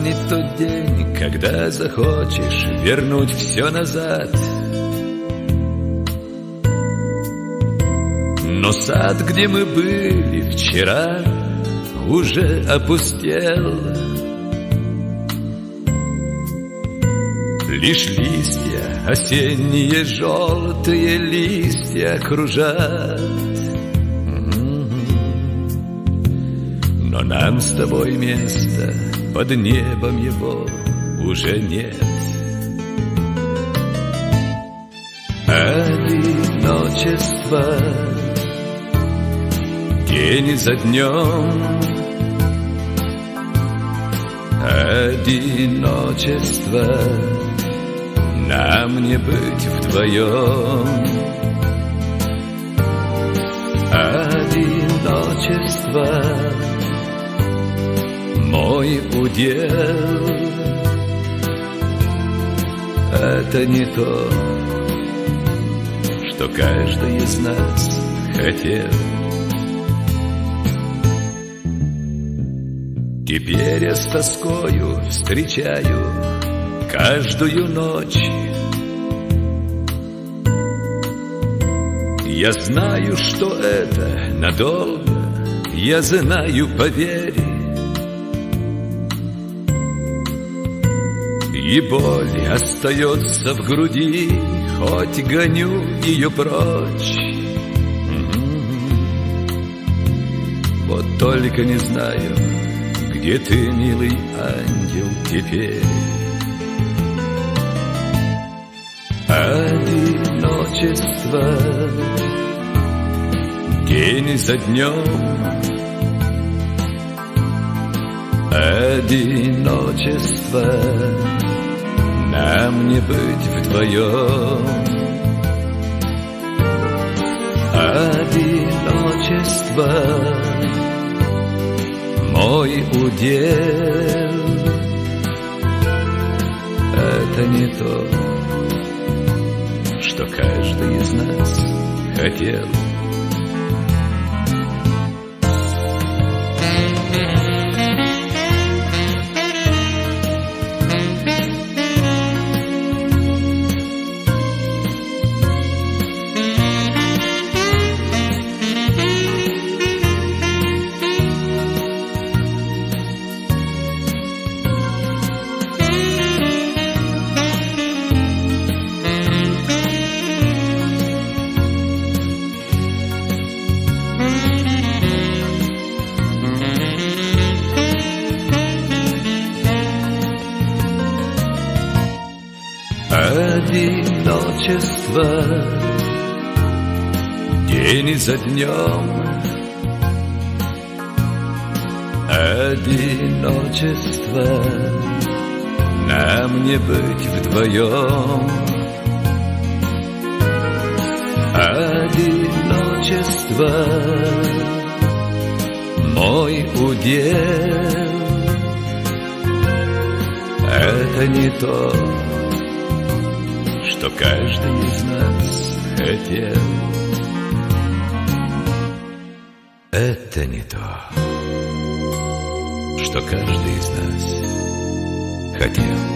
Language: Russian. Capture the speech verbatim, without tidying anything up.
вспомнить тот день, когда захочешь вернуть все назад. Но сад, где мы были вчера, уже опустел. Лишь листья, осенние желтые листья кружат. Но нам с тобой места под небом его уже нет. Одиночество день за днем, одиночество, нам не быть вдвоем. Одиночество мой удел, это не то, что каждый из нас хотел. Теперь я с тоскою встречаю каждую ночь. Я знаю, что это надолго, я знаю, поверь. И боль остается в груди, хоть гоню ее прочь. Вот только не знаю, где ты, милый ангел, теперь. Одиночество день за днем, одиночество, нам не быть вдвоем. Одиночество мой удел, это не то, что каждый из нас хотел. Одиночество день за днем, одиночество, нам не быть вдвоем. Одиночество мой удел, это не то, что каждый из нас хотел. Это не то, что каждый из нас хотел.